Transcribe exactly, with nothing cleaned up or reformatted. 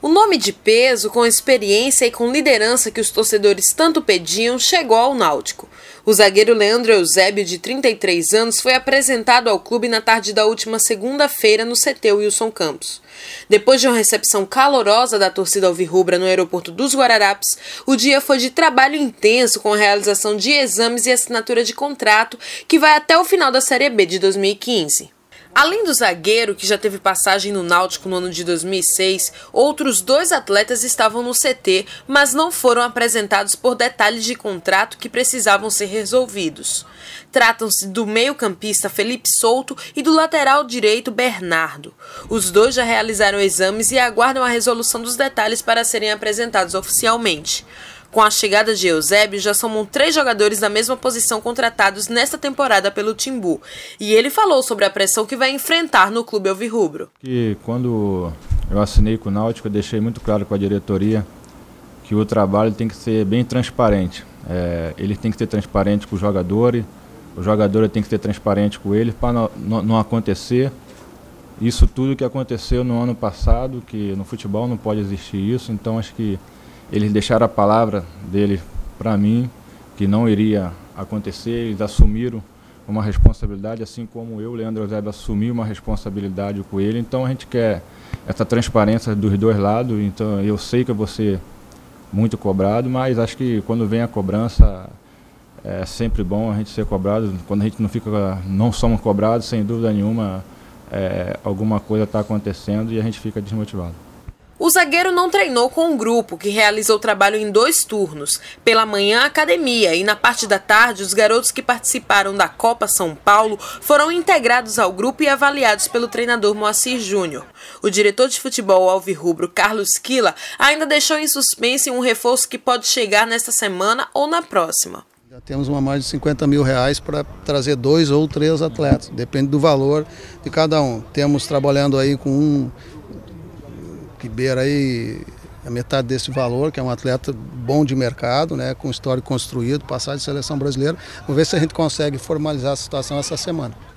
O nome de peso, com experiência e com liderança que os torcedores tanto pediam, chegou ao Náutico. O zagueiro Leandro Eusébio, de trinta e três anos, foi apresentado ao clube na tarde da última segunda-feira no C T Wilson Campos. Depois de uma recepção calorosa da torcida alvirrubra no aeroporto dos Guararapes, o dia foi de trabalho intenso com a realização de exames e assinatura de contrato que vai até o final da Série B de dois mil e quinze. Além do zagueiro, que já teve passagem no Náutico no ano de dois mil e seis, outros dois atletas estavam no C T, mas não foram apresentados por detalhes de contrato que precisavam ser resolvidos. Tratam-se do meio-campista Felipe Souto e do lateral direito Bernardo. Os dois já realizaram exames e aguardam a resolução dos detalhes para serem apresentados oficialmente. Com a chegada de Eusébio, já somam três jogadores da mesma posição contratados nesta temporada pelo Timbu. E ele falou sobre a pressão que vai enfrentar no clube alvirrubro. E quando eu assinei com o Náutico, eu deixei muito claro com a diretoria que o trabalho tem que ser bem transparente. É, ele tem que ser transparente com os jogadores, o jogador tem que ser transparente com ele para não, não, não acontecer isso tudo que aconteceu no ano passado, que no futebol não pode existir isso. Então acho que eles deixaram a palavra deles para mim, que não iria acontecer. Eles assumiram uma responsabilidade, assim como eu, Leandro Eusébio, assumi uma responsabilidade com ele. Então a gente quer essa transparência dos dois lados. Então eu sei que eu vou ser muito cobrado, mas acho que quando vem a cobrança é sempre bom a gente ser cobrado. Quando a gente não fica, não somos cobrados, sem dúvida nenhuma, é, alguma coisa está acontecendo e a gente fica desmotivado. O zagueiro não treinou com um grupo, que realizou o trabalho em dois turnos. Pela manhã, academia, e na parte da tarde, os garotos que participaram da Copa São Paulo foram integrados ao grupo e avaliados pelo treinador Moacir Júnior. O diretor de futebol alvirrubro, Carlos Quila, ainda deixou em suspense um reforço que pode chegar nesta semana ou na próxima. Já temos uma margem de cinquenta mil reais para trazer dois ou três atletas, depende do valor de cada um. Temos trabalhando aí com um que beira aí a metade desse valor, que é um atleta bom de mercado, né, com histórico construído, passagem de seleção brasileira. Vamos ver se a gente consegue formalizar a situação essa semana.